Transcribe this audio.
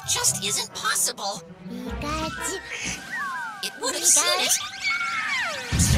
just isn't possible. Pikachu. It would have seen it.